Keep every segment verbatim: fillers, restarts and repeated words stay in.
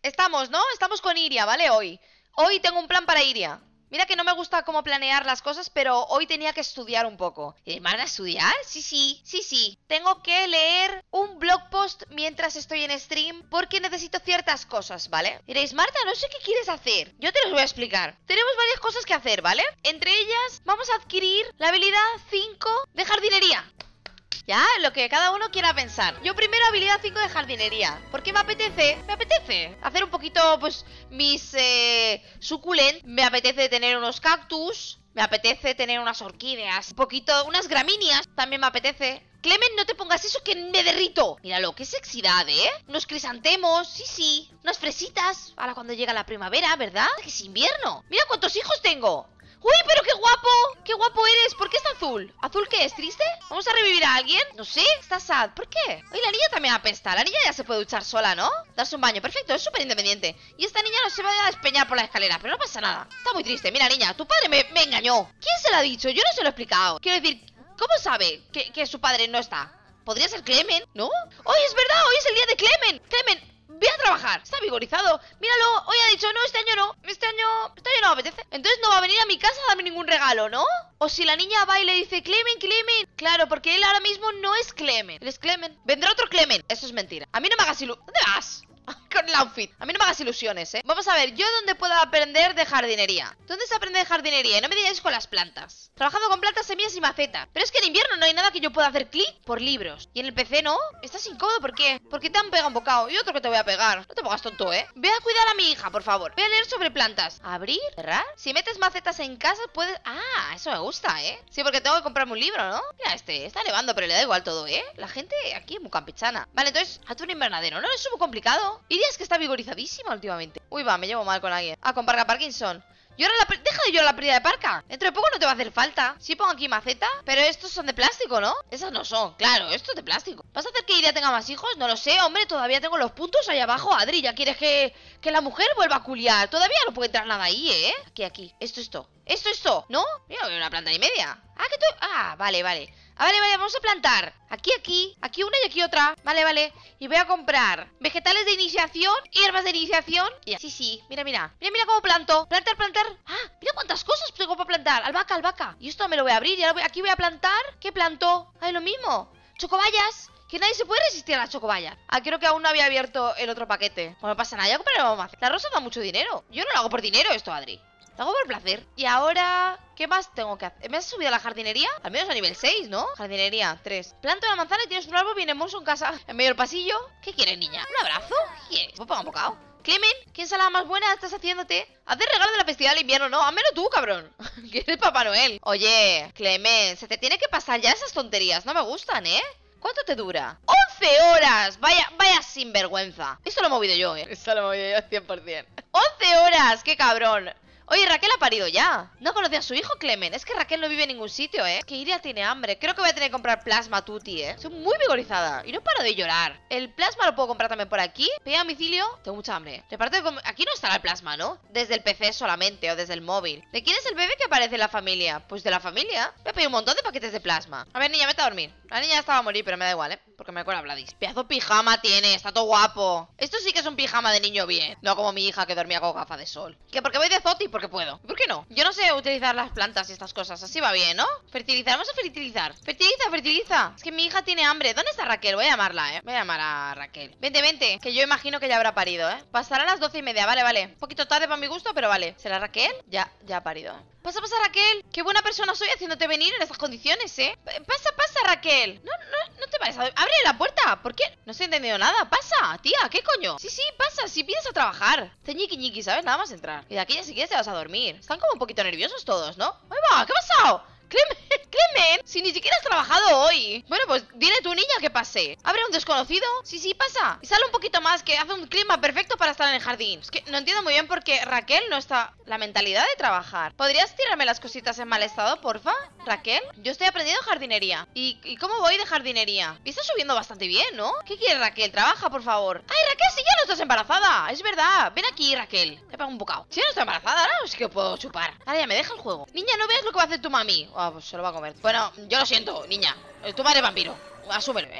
estamos, ¿no? Estamos con Iria, ¿vale? Hoy Hoy tengo un plan para Iria. Mira que no me gusta cómo planear las cosas, pero hoy tenía que estudiar un poco. ¿Y van a estudiar? Sí, sí, sí, sí. Tengo que leer un blog post mientras estoy en stream porque necesito ciertas cosas, ¿vale? Diréis, Marta, no sé qué quieres hacer. Yo te los voy a explicar. Tenemos varias cosas que hacer, ¿vale? Entre ellas, vamos a adquirir la habilidad cinco de jardinería. Ya, lo que cada uno quiera pensar. Yo primero habilidad cinco de jardinería. Porque me apetece, me apetece hacer un poquito, pues, mis eh, suculentas. Me apetece tener unos cactus. Me apetece tener unas orquídeas. Un poquito, unas gramíneas. También me apetece. Clemen, no te pongas eso que me derrito. Míralo, qué sexidad, ¿eh? Unos crisantemos, sí, sí. Unas fresitas. Ahora cuando llega la primavera, ¿verdad? Que es invierno. Mira cuántos hijos tengo. ¡Uy, pero qué guapo! ¡Qué guapo eres! ¿Por qué está azul? ¿Azul qué es? ¿Triste? ¿Vamos a revivir a alguien? No sé, está sad. ¿Por qué? Oye, la niña también apesta. La niña ya se puede duchar sola, ¿no? Darse un baño. Perfecto, es súper independiente. Y esta niña no se va a despeñar por la escalera, pero no pasa nada. Está muy triste. Mira, niña, tu padre me, me engañó. ¿Quién se lo ha dicho? Yo no se lo he explicado. Quiero decir, ¿cómo sabe que, que su padre no está? ¿Podría ser Clemen? ¿No? ¡Hoy es verdad! ¡Hoy es el día de Clemen! ¡Clemen! Ve a trabajar, está vigorizado. Míralo, hoy ha dicho, no, este año no. Este año, este año no me apetece. Entonces no va a venir a mi casa a darme ningún regalo, ¿no? O si la niña va y le dice, Clemen, Clemen. Claro, porque él ahora mismo no es Clemen. Él es Clemen. Vendrá otro Clemen. Eso es mentira. A mí no me hagas ilu... ¿Dónde vas? Con el outfit. A mí no me hagas ilusiones, ¿eh? Vamos a ver, ¿yo dónde puedo aprender de jardinería? ¿Dónde se aprende de jardinería? Y no me digáis con las plantas. Trabajando con plantas, semillas y maceta. Pero es que en invierno no hay nada que yo pueda hacer clic por libros. Y en el P C no. Estás incómodo, ¿por qué? Porque te han pegado un bocado. Y otro que te voy a pegar. No te pongas tonto, ¿eh? Ve a cuidar a mi hija, por favor. Voy a leer sobre plantas. ¿Abrir? ¿Cerrar? Si metes macetas en casa, puedes... Ah, eso me gusta, ¿eh? Sí, porque tengo que comprarme un libro, ¿no? Mira, este está nevando, pero le da igual todo, ¿eh? La gente aquí es muy campechana. Vale, entonces, hazte un invernadero. No, es muy complicado. Irías que está vigorizadísima últimamente. Uy, va, me llevo mal con alguien. Ah, con Parca Parkinson. Llora la... Deja de llorar la pérdida de Parca. Dentro de poco no te va a hacer falta. Sí pongo aquí maceta, pero estos son de plástico, ¿no? Esas no son, claro, esto es de plástico. ¿Vas a hacer que Iria tenga más hijos? No lo sé, hombre, todavía tengo los puntos ahí abajo. Adri, ¿ya quieres que, que la mujer vuelva a culiar? Todavía no puede entrar nada ahí, ¿eh? Aquí, aquí, esto, esto, esto, esto, ¿no? Mira, una planta y media. Ah, que tú... Ah, vale, vale. Ah, vale, vale, vamos a plantar. Aquí, aquí, aquí una y aquí otra. Vale, vale. Y voy a comprar vegetales de iniciación, hierbas de iniciación. Y sí, sí, mira, mira. Mira, mira cómo planto. Plantar, plantar. Ah, mira cuántas cosas tengo para plantar. Albahaca, albahaca. Y esto me lo voy a abrir. Y ahora voy... aquí voy a plantar. ¿Qué planto? Ah, es lo mismo. Chocobayas. Que nadie se puede resistir a las chocobayas. Ah, creo que aún no había abierto el otro paquete. Pues no pasa nada, ya compraremos más. La rosa da mucho dinero. Yo no lo hago por dinero esto, Adri. Lo hago por placer. Y ahora... ¿Qué más tengo que hacer? ¿Me has subido a la jardinería? Al menos a nivel seis, ¿no? Jardinería, tres. Planta una manzana y tienes un árbol bien hermoso en casa. En medio del pasillo. ¿Qué quieres, niña? ¿Un abrazo? ¿Qué quieres? ¿Me pongo un bocado? Clemen, ¿qué ensalada más buena estás haciéndote? Haz de regalo de la festividad del invierno, no, házmelo tú, cabrón. Que eres Papá Noel. Oye, Clemen, se te tiene que pasar ya esas tonterías. No me gustan, ¿eh? ¿Cuánto te dura? ¡once horas! Vaya, vaya sinvergüenza. Esto lo he movido yo, ¿eh? Esto lo he movido yo cien por cien. ¡once horas! ¡Qué cabrón! Oye, Raquel ha parido ya. No conoce a su hijo, Clemen. Es que Raquel no vive en ningún sitio, ¿eh? Es que Iria tiene hambre. Creo que voy a tener que comprar plasma tutti, ¿eh? Soy muy vigorizada y no paro de llorar. El plasma lo puedo comprar también por aquí. Pide a domicilio. Tengo mucha hambre. Reparto de aquí no estará el plasma, ¿no? Desde el P C solamente o desde el móvil. ¿De quién es el bebé que aparece en la familia? Pues de la familia. Voy a pedir un montón de paquetes de plasma. A ver, niña, vete a dormir. La niña ya estaba a morir, pero me da igual, ¿eh? Porque me recuerda a Vladis. Pedazo pijama tiene, está todo guapo. Esto sí que es un pijama de niño bien. No como mi hija que dormía con gafas de sol. Que porque voy de zoti, porque puedo. ¿Por qué no? Yo no sé utilizar las plantas y estas cosas. Así va bien, ¿no? Fertilizar, vamos a fertilizar. Fertiliza, fertiliza. Es que mi hija tiene hambre. ¿Dónde está Raquel? Voy a llamarla, ¿eh? Voy a llamar a Raquel. Vente, vente. Que yo imagino que ya habrá parido, ¿eh? Pasará a las doce y media. Vale, vale. Un poquito tarde para mi gusto, pero vale. ¿Será Raquel? Ya, ya ha parido. Pasa, pasa, Raquel. Qué buena persona soy haciéndote venir en estas condiciones, ¿eh? Pasa, pasa, Raquel. No, no, no te vayas a... ¡Abre la puerta! ¿Por qué? No se ha entendido nada. Pasa, tía. ¿Qué coño? Sí, sí, pasa. Si piensas a trabajar. Te ñiqui ñiqui, ¿sabes? Nada más entrar. Y de aquí ya si quieres te vas a dormir. Están como un poquito nerviosos todos, ¿no? ¡Ahí va! ¿Qué ha pasado? ¡Clemen! ¡Clemen! Si ni siquiera has trabajado hoy. Bueno, pues dile tu niña que pase. ¿Abre un desconocido? Sí, sí, pasa. Y sale un poquito más, que hace un clima perfecto para estar en el jardín. Es que no entiendo muy bien por qué Raquel no está... La mentalidad de trabajar. ¿Podrías tirarme las cositas en mal estado, porfa? Raquel, yo estoy aprendiendo jardinería. ¿Y, ¿Y cómo voy de jardinería? Y está subiendo bastante bien, ¿no? ¿Qué quieres, Raquel? Trabaja, por favor. ¡Ay, Raquel, si ya no estás embarazada! Es verdad. Ven aquí, Raquel. Te pego un bocado. Si ya no estoy embarazada, ahora sí que puedo chupar. Ahora ya me deja el juego. Niña, ¿no veas lo que va a hacer tu mami? Ah, oh, pues se lo va a comer. Bueno, yo lo siento, niña. Tu madre es vampiro. Asúmelo, eh.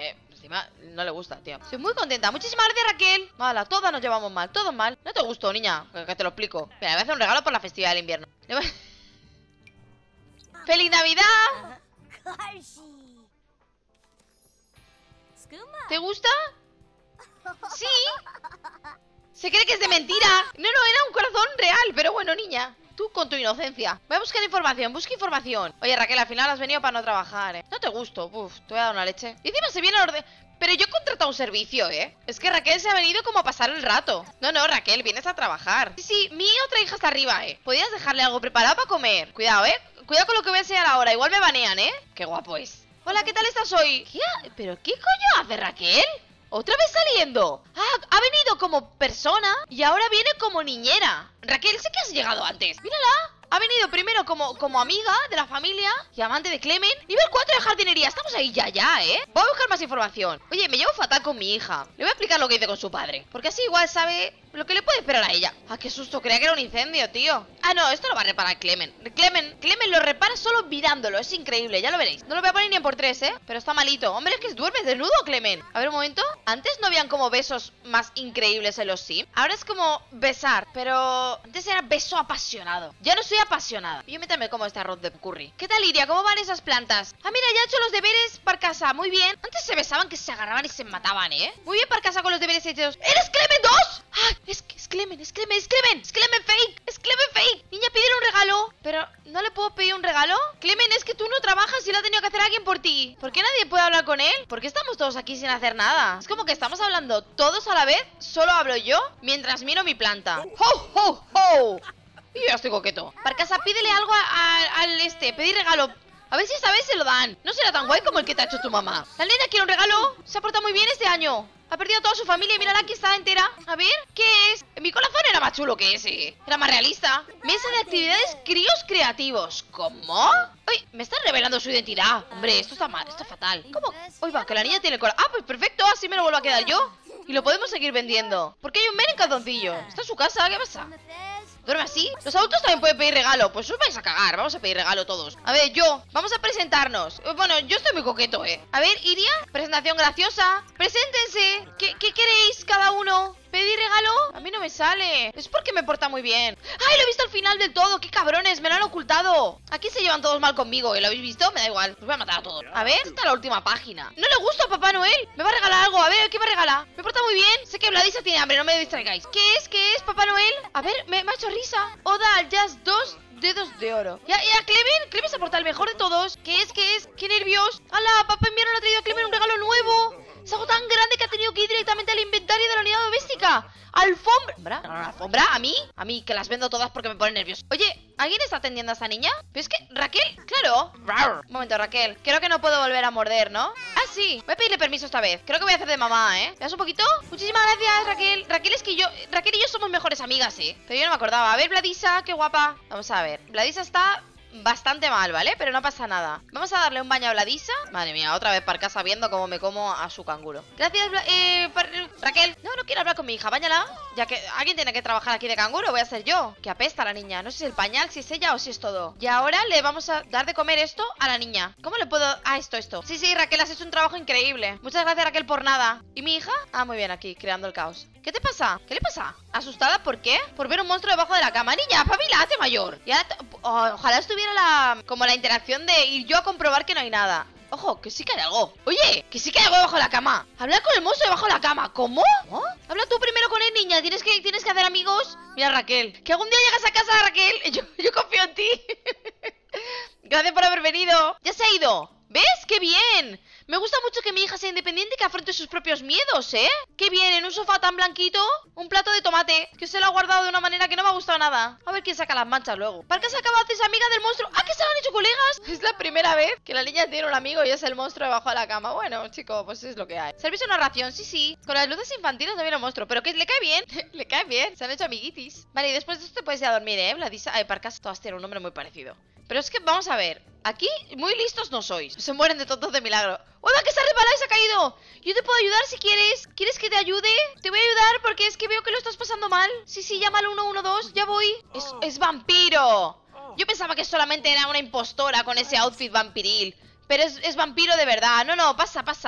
encima no le gusta, tío. Estoy muy contenta. Muchísimas gracias, Raquel. Mala, todas nos llevamos mal, todos mal. No te gustó, niña, que, que te lo explico. Mira, le voy a hacer un regalo por la festividad del invierno. Le voy... ¡Feliz Navidad! ¿Te gusta? Sí. Se cree que es de mentira. No, no, era un corazón real. Pero bueno, niña, tú con tu inocencia. Voy a buscar información, busca información. Oye, Raquel, al final has venido para no trabajar, ¿eh? No te gusto, uf, te voy a dar una leche. Y encima se viene a orden... Pero yo he contratado un servicio, ¿eh? Es que Raquel se ha venido como a pasar el rato. No, no, Raquel, vienes a trabajar. Sí, sí, mi otra hija está arriba, ¿eh? Podrías dejarle algo preparado para comer. Cuidado, ¿eh? Cuidado con lo que voy a enseñar ahora. Igual me banean, ¿eh? Qué guapo es. Hola, ¿qué tal estás hoy? ¿Qué? ¿Pero qué coño hace Raquel? ¿Otra vez saliendo? Ah, ha venido como persona y ahora viene como niñera. Raquel, sé que has llegado antes. Mírala. Ha venido primero como, como amiga de la familia y amante de Clemen. Nivel cuatro de jardinería. Estamos ahí ya, ya, ¿eh? Voy a buscar más información. Oye, me llevo fatal con mi hija. Le voy a explicar lo que hice con su padre, porque así igual sabe lo que le puede esperar a ella. Ah, qué susto, creía que era un incendio, tío. Ah, no, esto lo va a reparar Clemen. Clemen, Clemen lo repara solo mirándolo. Es increíble, ya lo veréis. No lo voy a poner ni en por tres, ¿eh? Pero está malito. Hombre, es que duermes desnudo, Clemen. A ver, un momento. Antes no habían como besos más increíbles en los Sims. Ahora es como besar, pero antes era beso apasionado. Ya no soy apasionada. Yo métame como este arroz de curry. ¿Qué tal, Lidia? ¿Cómo van esas plantas? Ah, mira, ya he hecho los deberes para casa. Muy bien. Antes se besaban que se agarraban y se mataban, ¿eh? Muy bien para casa con los deberes hechos. ¿Eres Clemen dos? ¡Ah! Es que es Clemen, es Clemen, es Clemen. Es Clemen fake. Es Clemen fake. Niña, pídele un regalo. Pero, ¿no le puedo pedir un regalo? Clemen, es que tú no trabajas y lo ha tenido que hacer alguien por ti. ¿Por qué nadie puede hablar con él? ¿Por qué estamos todos aquí sin hacer nada? Es como que estamos hablando todos a la vez. Solo hablo yo mientras miro mi planta. ¡Ho, ho, ho! Y yo ya estoy coqueto. Para casa, pídele algo a, a, al este, pedir regalo. A ver si esta vez se lo dan. No será tan guay como el que te ha hecho tu mamá. La nena quiere un regalo. Se ha portado muy bien este año. Ha perdido a toda su familia y mírala, aquí está entera. A ver, ¿qué es? Mi corazón era más chulo que ese. Era más realista. Mesa de actividades críos creativos. ¿Cómo? Uy, me están revelando su identidad. Hombre, esto está mal, esto es fatal. ¿Cómo? Uy, va, que la niña tiene el corazón. Ah, pues perfecto, así me lo vuelvo a quedar yo. Y lo podemos seguir vendiendo. Porque hay un men en calzoncillo. Está en su casa, ¿qué pasa? ¿Duerme así? Los adultos también pueden pedir regalo. Pues os vais a cagar, vamos a pedir regalo todos. A ver, yo, vamos a presentarnos. Bueno, yo estoy muy coqueto, ¿eh? A ver, Iria, presentación graciosa. Preséntense. ¿Qué, qué queréis cada uno? ¿Pedir regalo? A mí no me sale. Es porque me porta muy bien. ¡Ay, lo he visto al final del todo! ¡Qué cabrones! Me lo han ocultado. Aquí se llevan todos mal conmigo. ¿Lo habéis visto? Me da igual. Los voy a matar a todos. A ver, esta es la última página. No le gusta a Papá Noel. Me va a regalar algo. A ver, ¿qué me regala? Me porta muy bien. Sé que Vladisa tiene hambre. No me distraigáis. ¿Qué es? ¿Qué es, Papá Noel? A ver, me, me ha hecho risa. Oda al Jazz dos dedos de oro. Ya, ya, Clemen. Clemen se porta el mejor de todos. ¿Qué es? ¿Qué es? ¡Qué nervios! ¡Hala! Papá Invierno le ha traído a Clemen un regalo nuevo. Es algo tan grande que ha tenido que ir directamente al inventario de la unidad doméstica. ¿Alfombra? ¿No, no, no, alfombra? ¿A mí? A mí, que las vendo todas porque me ponen nervioso. Oye, ¿alguien está atendiendo a esta niña? Pero es que, ¿Raquel? Claro. Un momento, Raquel. Creo que no puedo volver a morder, ¿no? Ah, sí. Voy a pedirle permiso esta vez. Creo que voy a hacer de mamá, ¿eh? ¿Me das un poquito? Muchísimas gracias, Raquel. Raquel es que yo... Raquel y yo somos mejores amigas, ¿eh? Pero yo no me acordaba. A ver, Vladisa, qué guapa. Vamos a ver. Vladisa está... bastante mal, ¿vale? Pero no pasa nada. Vamos a darle un baño a Vladisa. Madre mía, otra vez para casa viendo cómo me como a su canguro. Gracias, Bla eh, Raquel. No, no quiero hablar con mi hija, báñala. Ya que alguien tiene que trabajar aquí de canguro, voy a ser yo. Que apesta la niña, no sé si es el pañal, si es ella o si es todo. Y ahora le vamos a dar de comer esto a la niña. ¿Cómo le puedo...? Ah, esto, esto. Sí, sí, Raquel, has hecho un trabajo increíble. Muchas gracias, Raquel, por nada. ¿Y mi hija? Ah, muy bien, aquí, creando el caos. ¿Qué te pasa? ¿Qué le pasa? ¿Asustada? ¿Por qué? Por ver un monstruo debajo de la cama. Niña, pabila, hazte mayor. Y ahora oh, ojalá estuviera la... como la interacción de ir yo a comprobar que no hay nada. Ojo, que sí que hay algo. Oye, que sí que hay algo debajo de la cama. Hablar con el monstruo debajo de la cama. ¿Cómo? ¿Oh? Habla tú primero con él, niña. Tienes que, tienes que hacer amigos. Mira, Raquel, que algún día llegas a casa, Raquel. Yo, yo confío en ti. Gracias por haber venido. Ya se ha ido. ¿Ves? ¡Qué bien! Me gusta mucho que mi hija sea independiente y que afronte sus propios miedos, ¿eh? ¡Qué bien! En un sofá tan blanquito, un plato de tomate, que se lo ha guardado de una manera que no me ha gustado nada. A ver quién saca las manchas luego. ¿Para qué se acaba de hacer amiga del monstruo? ¡Ah, que se lo han hecho colegas! Es la primera vez que la niña tiene un amigo y es el monstruo debajo de la cama. Bueno, chico, pues es lo que hay. Servirse una ración, sí, sí. Con las luces infantiles no viene el monstruo, pero que le cae bien. Le cae bien. Se han hecho amiguitis. Vale, y después de esto te puedes ir a dormir, ¿eh? Vladisa. Ay, Parcas, todas tienen un nombre muy parecido. Pero es que, vamos a ver, aquí muy listos no sois. Se mueren de tontos de milagro. ¡Oiga, que se ha resbalado y se ha caído! Yo te puedo ayudar si quieres. ¿Quieres que te ayude? Te voy a ayudar porque es que veo que lo estás pasando mal. Sí, sí, llama al uno uno dos, ya voy. Es, es vampiro. Yo pensaba que solamente era una impostora con ese outfit vampiril. Pero es, es vampiro de verdad. No, no, pasa, pasa.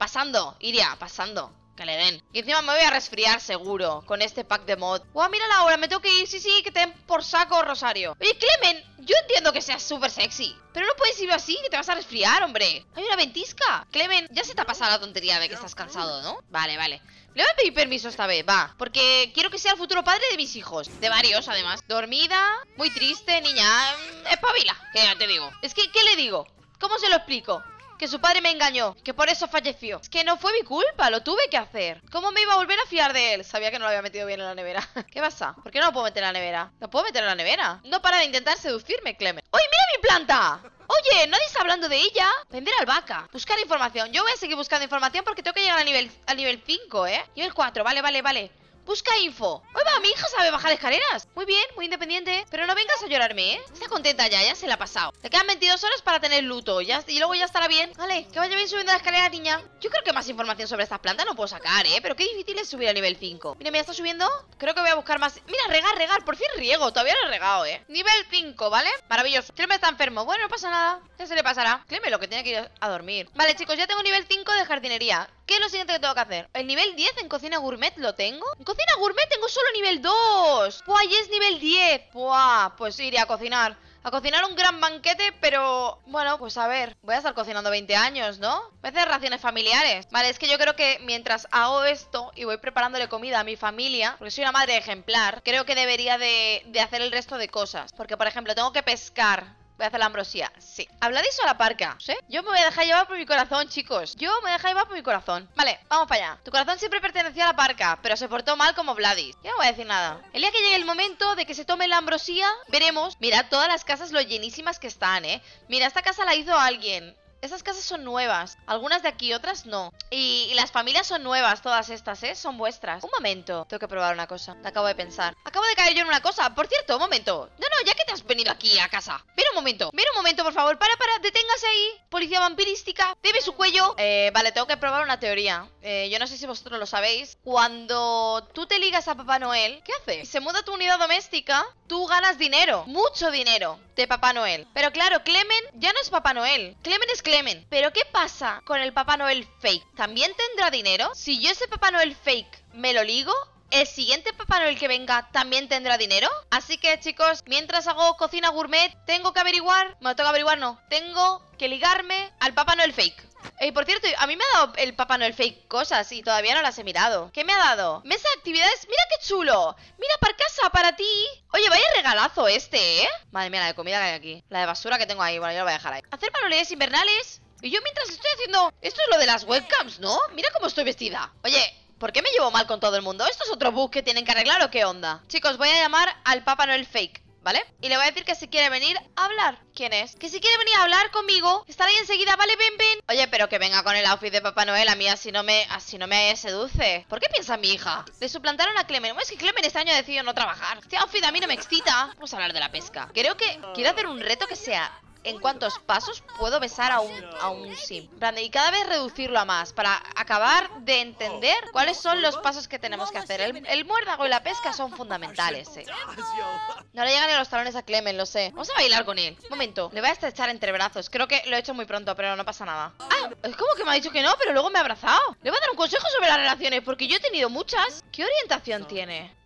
Pasando, Iria, pasando. Que le den. Y encima me voy a resfriar seguro con este pack de mod. ¡Guau, mira la hora! Me tengo que ir. Sí, sí, que te den por saco, Rosario. Oye, Clemen, yo entiendo que seas súper sexy, pero no puedes ir así, que te vas a resfriar, hombre. Hay una ventisca. Clemen, ya se te ha pasado la tontería de que estás cansado, ¿no? Vale, vale. Le voy a pedir permiso esta vez, va. Porque quiero que sea el futuro padre de mis hijos. De varios, además. Dormida, muy triste, niña. Espabila, que ya te digo. Es que, ¿qué le digo? ¿Cómo se lo explico? Que su padre me engañó, que por eso falleció. Es que no fue mi culpa, lo tuve que hacer. ¿Cómo me iba a volver a fiar de él? Sabía que no lo había metido bien en la nevera. ¿Qué pasa? ¿Por qué no lo puedo meter en la nevera? ¿Lo puedo meter en la nevera? No para de intentar seducirme, Clemen. ¡Oye, mira mi planta! Oye, nadie está hablando de ella. Vender albahaca. Buscar información. Yo voy a seguir buscando información porque tengo que llegar a nivel, a nivel cinco, ¿eh? Nivel cuatro, vale, vale, vale. Busca info. ¡Oye, va! Mi hija sabe bajar escaleras. Muy bien, muy independiente. Pero no vengas a llorarme, ¿eh? Está contenta ya, ya se la ha pasado. Le quedan veintidós horas para tener luto ya, y luego ya estará bien. Vale, que vaya bien subiendo la escalera, niña. Yo creo que más información sobre estas plantas no puedo sacar, ¿eh? Pero qué difícil es subir a nivel cinco. Mira, mira, está subiendo. Creo que voy a buscar más. Mira, regar, regar. Por fin riego. Todavía no he regado, ¿eh? Nivel cinco, ¿vale? Maravilloso. Clemen está enfermo. Bueno, no pasa nada. Ya se le pasará. Clemen lo que tiene que ir a dormir. Vale, chicos, ya tengo nivel cinco de jardinería. ¿Qué es lo siguiente que tengo que hacer? El nivel diez en cocina gourmet lo tengo. En cocina gourmet tengo solo nivel dos. Buah, y es nivel diez. Buah, pues iré a cocinar. A cocinar un gran banquete, pero... Bueno, pues a ver. Voy a estar cocinando veinte años, ¿no? Voy a hacer raciones familiares. Vale, es que yo creo que mientras hago esto y voy preparándole comida a mi familia, porque soy una madre ejemplar, creo que debería de, de hacer el resto de cosas. Porque, por ejemplo, tengo que pescar. Voy a hacer la ambrosía, sí. ¿Habladís o la parca? ¿Sí? Yo me voy a dejar llevar por mi corazón, chicos. Yo me voy a dejar llevar por mi corazón. Vale, vamos para allá. Tu corazón siempre pertenecía a la parca, pero se portó mal como Vladis. Yo no voy a decir nada. El día que llegue el momento de que se tome la ambrosía, veremos. Mirad todas las casas lo llenísimas que están, ¿eh? Mira, esta casa la hizo alguien. Esas casas son nuevas, algunas de aquí, otras no. Y, y las familias son nuevas, todas estas, ¿eh? Son vuestras. Un momento, tengo que probar una cosa. Te acabo de pensar. Acabo de caer yo en una cosa. Por cierto, un momento. No, no, ya que te has venido aquí a casa. Ven un momento, ven un momento, por favor. Para, para, deténgase ahí. Policía vampirística. Debe su cuello. Eh, vale, tengo que probar una teoría. Eh, yo no sé si vosotros lo sabéis. Cuando tú te ligas a Papá Noel, ¿qué hace? Si se muda a tu unidad doméstica, tú ganas dinero. Mucho dinero de Papá Noel. Pero claro, Clemen ya no es Papá Noel. Clemen es Clemen. Clemen. Pero ¿qué pasa con el Papá Noel fake? ¿También tendrá dinero? Si yo ese Papá Noel fake me lo ligo, ¿el siguiente Papá Noel que venga también tendrá dinero? Así que, chicos, mientras hago cocina gourmet, tengo que averiguar... Bueno, tengo que averiguar, no. Tengo que ligarme al Papá Noel fake. Y eh, por cierto, a mí me ha dado el Papá Noel fake cosas y todavía no las he mirado. ¿Qué me ha dado? Mesa de actividades. ¡Mira qué chulo! ¡Mira, para casa, para ti! Oye, vaya regalazo este, ¿eh? Madre mía, la de comida que hay aquí. La de basura que tengo ahí. Bueno, yo la voy a dejar ahí. Hacer manualidades invernales. Y yo mientras estoy haciendo... Esto es lo de las webcams, ¿no? Mira cómo estoy vestida. Oye, ¿por qué me llevo mal con todo el mundo? ¿Esto es otro bug que tienen que arreglar o qué onda? Chicos, voy a llamar al Papá Noel fake, ¿vale? Y le voy a decir que si quiere venir a hablar. ¿Quién es? Que si quiere venir a hablar conmigo, estará ahí enseguida, ¿vale? Ven, ven. Oye, pero que venga con el outfit de Papá Noel. A mí así no me, así no me seduce. ¿Por qué piensa mi hija? Le suplantaron a Clemen. Bueno, es que Clemen este año ha decidido no trabajar. Este outfit a mí no me excita. Vamos a hablar de la pesca. Creo que quiero hacer un reto que sea... ¿En cuántos pasos puedo besar a un, a un sim? Y cada vez reducirlo a más para acabar de entender cuáles son los pasos que tenemos que hacer. El, el muérdago y la pesca son fundamentales, ¿eh? No le llegan ni a los talones a Clemen, lo sé. Vamos a bailar con él. Un momento, le voy a estrechar entre brazos. Creo que lo he hecho muy pronto, pero no pasa nada. Ah, es como que me ha dicho que no, pero luego me ha abrazado. Le voy a dar un consejo sobre las relaciones, porque yo he tenido muchas. ¿Qué orientación tiene?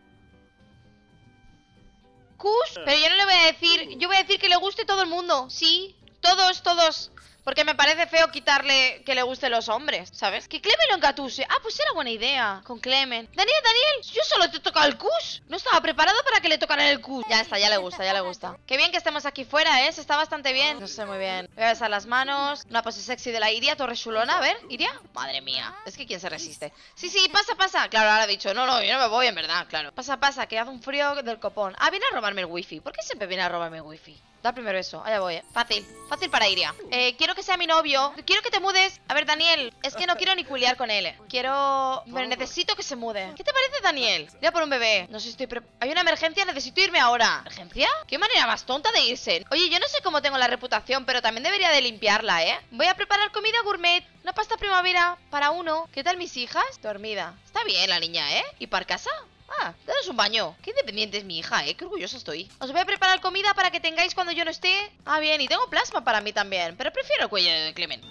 Pero yo no le voy a decir, yo voy a decir que le guste todo el mundo. Sí, todos, todos. Porque me parece feo quitarle que le gusten los hombres, ¿sabes? Que Clemen lo engatuse. Ah, pues era buena idea. Con Clemen. Daniel, Daniel, yo solo te he tocado el cus. No estaba preparado para que le tocaran el cus. Ya está, ya le gusta, ya le gusta. Qué bien que estemos aquí fuera, ¿eh? Se está bastante bien. No sé, muy bien. Voy a besar las manos. Una pose sexy de la Iria, torre chulona. A ver, Iria. Madre mía. Es que ¿quién se resiste? Sí, sí, pasa, pasa. Claro, ahora he dicho, no, no, yo no me voy, en verdad, claro. Pasa, pasa, que hace un frío del copón. Ah, viene a robarme el wifi. ¿Por qué siempre viene a robarme el wifi? Da primero eso, allá voy, ¿eh? Fácil, fácil para Iria. Eh, quiero que sea mi novio. Quiero que te mudes. A ver, Daniel, es que no quiero ni culiar con él. Quiero... Pero necesito que se mude. ¿Qué te parece, Daniel? Voy a por un bebé. No sé si estoy pre... Hay una emergencia, necesito irme ahora. ¿Emergencia? ¿Qué manera más tonta de irse? Oye, yo no sé cómo tengo la reputación, pero también debería de limpiarla, ¿eh? Voy a preparar comida gourmet. Una pasta primavera para uno. ¿Qué tal mis hijas? Dormida. Está bien la niña, ¿eh? ¿Y para casa? Ah, daros un baño. Qué independiente es mi hija, eh. Qué orgullosa estoy. Os voy a preparar comida para que tengáis cuando yo no esté. Ah, bien, y tengo plasma para mí también. Pero prefiero el cuello de Clemen.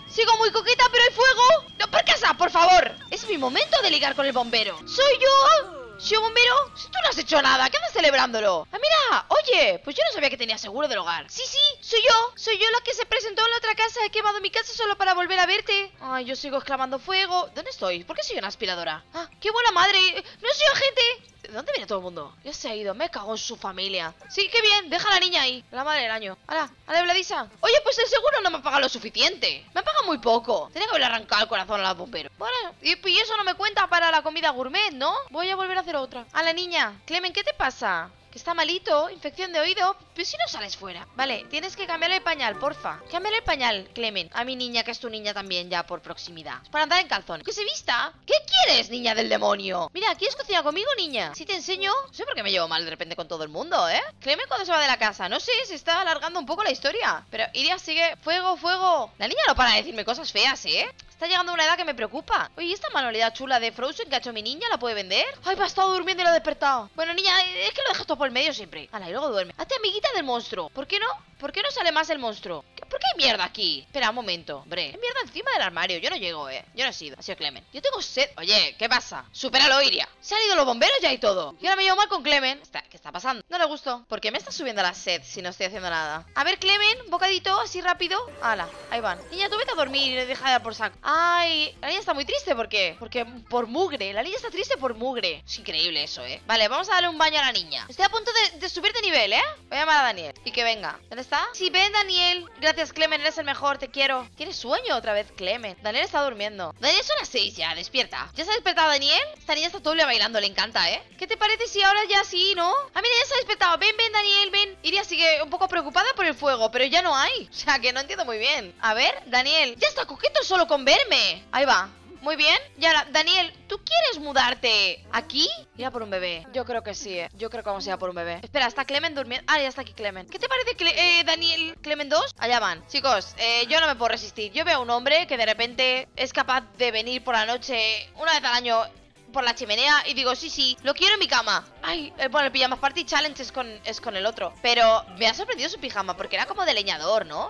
Sigo muy coqueta, pero hay fuego. No, por casa, por favor. Es mi momento de ligar con el bombero. Soy yo. ¿Soy bombero? Si tú no has hecho nada, ¿qué andas celebrándolo? Ah, mira, oye, pues yo no sabía que tenía seguro del hogar. Sí, sí, soy yo. Soy yo la que se presentó en la otra casa. He quemado mi casa solo para volver a verte. Ay, yo sigo exclamando fuego. ¿Dónde estoy? ¿Por qué soy una aspiradora? Ah, qué buena madre. No soy agente. ¿De dónde viene todo el mundo? Ya se ha ido, me cago en su familia. Sí, qué bien, deja a la niña ahí. La madre del año. ¡Hala! ¡Hala, Bladisa! Oye, pues el seguro no me paga lo suficiente. Me paga muy poco. Tenía que haberle arrancado el corazón a la bombero. Bueno, y, y eso no me cuenta para la comida gourmet, ¿no? Voy a volver a hacer otra. A la niña. Clemen, ¿qué te pasa? Que está malito, infección de oído. Pues si no sales fuera. Vale, tienes que cambiarle el pañal, porfa. Cámbiale el pañal, Clemen. A mi niña, que es tu niña también, ya por proximidad. Es para andar en calzón. ¡Que se vista! ¿Qué quieres, niña del demonio? Mira, ¿quieres cocinar conmigo, niña? Si te enseño. No sé por qué me llevo mal de repente con todo el mundo, ¿eh? Clemen, cuando se va de la casa. No sé, se está alargando un poco la historia. Pero Iria sigue. Fuego, fuego. La niña no para de decirme cosas feas, ¿eh? Está llegando a una edad que me preocupa. Oye, ¿esta manualidad chula de Frozen que ha hecho mi niña la puede vender? Ay, me ha estado durmiendo y lo he despertado. Bueno, niña, es que lo dejas todo por el medio siempre. Hala, y luego duerme. Hazte amiguita del monstruo. ¿Por qué no? ¿Por qué no sale más el monstruo? ¿Por qué hay mierda aquí? Espera un momento, hombre. Hay mierda encima del armario. Yo no llego, eh. Yo no he sido. Ha sido Clemen. Yo tengo sed. Oye, ¿qué pasa? Supéralo, Iria. Se han ido los bomberos ya y todo. Y ahora me llevo mal con Clemen. Está, ¿qué está pasando? No le gustó. ¿Por qué me está subiendo la sed si no estoy haciendo nada? A ver, Clemen, un bocadito, así rápido. Hala, ahí van. Niña, tú vete a dormir y deja de dar por saco. Ay, la niña está muy triste. ¿Por qué? Porque por mugre. La niña está triste por mugre. Es increíble eso, eh. Vale, vamos a darle un baño a la niña. Estoy a punto de, de subir de nivel, eh. Voy a llamar a Daniel y que venga. ¿Dónde está? Sí, ven, Daniel. Gracias, Clemen, eres el mejor, te quiero. ¿Tienes sueño otra vez, Clemen? Daniel está durmiendo. Daniel, son las seis ya, despierta. ¿Ya se ha despertado Daniel? Esta niña está todo el día bailando, le encanta, ¿eh? ¿Qué te parece si ahora ya sí, no? Ah, mira, ya se ha despertado. Ven, ven, Daniel, ven. Iria sigue un poco preocupada por el fuego, pero ya no hay. O sea, que no entiendo muy bien. A ver, Daniel, ya está coqueto solo con verme. Ahí va. Muy bien. Y ahora, Daniel, ¿tú quieres mudarte aquí? Ir a por un bebé. Yo creo que sí, eh. Yo creo que vamos a ir a por un bebé. Espera, ¿está Clemen durmiendo? Ah, ya está aquí Clemen. ¿Qué te parece, Cle eh, Daniel? ¿Clemen dos? Allá van. Chicos, eh, yo no me puedo resistir. Yo veo a un hombre que de repente es capaz de venir por la noche una vez al año por la chimenea y digo, sí, sí, lo quiero en mi cama. Ay, eh, bueno, el Pijama Party Challenge es con, es con el otro. Pero me ha sorprendido su pijama porque era como de leñador, ¿no?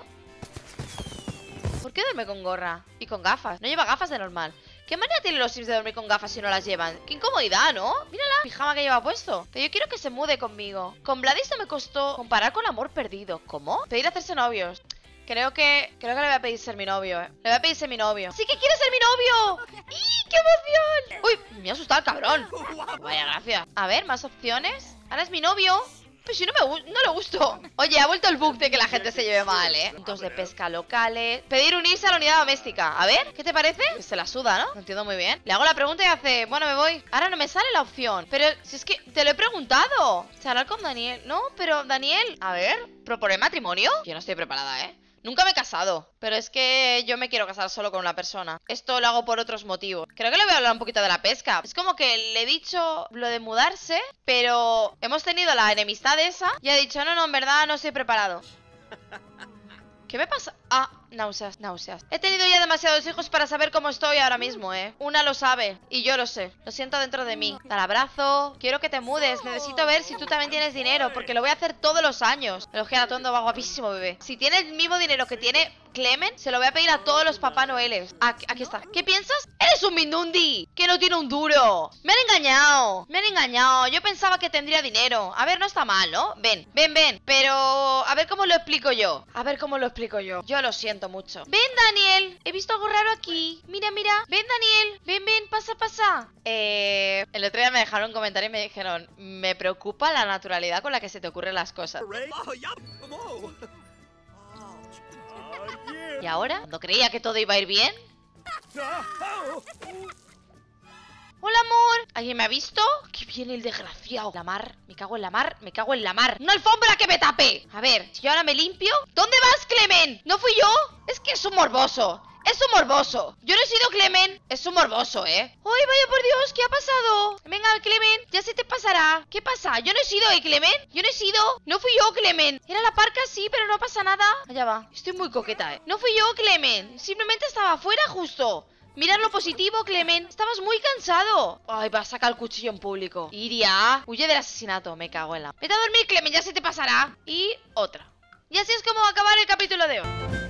¿Por qué duerme con gorra? Y con gafas. No lleva gafas de normal. ¿Qué manera tienen los Sims de dormir con gafas si no las llevan? ¡Qué incomodidad!, ¿no? Mírala, pijama que lleva puesto. Pero yo quiero que se mude conmigo. Con Bladys no me costó comparar con Amor Perdido. ¿Cómo? Pedir hacerse novios. Creo que... Creo que le voy a pedir ser mi novio, eh. Le voy a pedir ser mi novio. ¡Sí que quiere ser mi novio! ¡Y qué emoción! ¡Uy! Me ha asustado el cabrón. Vaya gracia. A ver, más opciones. Ahora es mi novio. Pues si no me no le gustó. Oye, ha vuelto el bug de que la gente se lleve mal, ¿eh? Puntos de pesca locales. Pedir unirse a la unidad doméstica. A ver, ¿qué te parece? Pues se la suda, ¿no? No entiendo muy bien. Le hago la pregunta y hace, bueno, me voy. Ahora no me sale la opción. Pero si es que te lo he preguntado. Charlar con Daniel. No, pero Daniel, a ver, ¿proponer matrimonio? Yo no estoy preparada, ¿eh? Nunca me he casado, pero es que yo me quiero casar solo con una persona. Esto lo hago por otros motivos. Creo que le voy a hablar un poquito de la pesca. Es como que le he dicho lo de mudarse, pero hemos tenido la enemistad esa y ha dicho, no, no, en verdad no estoy preparado. ¿Qué me pasa? Ah, náuseas, náuseas. He tenido ya demasiados hijos para saber cómo estoy ahora mismo, ¿eh? Una lo sabe y yo lo sé. Lo siento dentro de mí. Dale abrazo. Quiero que te mudes. Necesito ver si tú también tienes dinero, porque lo voy a hacer todos los años. El ojera tondo va guapísimo, bebé. Si tiene el mismo dinero que tiene Clemen, se lo voy a pedir a todos los Papá Noeles. Aquí, aquí está. ¿Qué piensas? ¡Eres un Mindundi! Que no tiene un duro. Me han engañado. Me han engañado. Yo pensaba que tendría dinero. A ver, no está mal, ¿no? Ven, ven, ven. Pero a ver cómo lo explico yo. A ver cómo lo explico yo. Yo lo siento mucho. Ven, Daniel. He visto algo raro aquí. Mira, mira. Ven, Daniel. Ven, ven. Pasa, pasa. Eh... El otro día me dejaron un comentario y me dijeron, me preocupa la naturalidad con la que se te ocurren las cosas. ¿Y ahora? Cuando creía que todo iba a ir bien. Hola, amor. ¿Alguien me ha visto? ¡Qué viene el desgraciado! La mar. Me cago en la mar. Me cago en la mar. ¡Una alfombra que me tape! A ver, si yo ahora me limpio. ¿Dónde vas, Clemen? ¿No fui yo? Es que es un morboso. Es un morboso. Yo no he sido Clemen. Es un morboso, ¿eh? ¡Ay, vaya por Dios! ¿Qué ha pasado? Venga, Clemen. Ya se te pasará. ¿Qué pasa? Yo no he sido, ¿eh, Clemen? Yo no he sido. No fui yo, Clemen. Era la parca, sí, pero no pasa nada. Allá va. Estoy muy coqueta, ¿eh? No fui yo, Clemen. Simplemente estaba afuera justo. Mirad lo positivo, Clemen. Estabas muy cansado. Ay, va a sacar el cuchillo en público. Iria, huye del asesinato. Me cago en la... Vete a dormir, Clemen. Ya se te pasará. Y otra. Y así es como va a acabar el capítulo de hoy.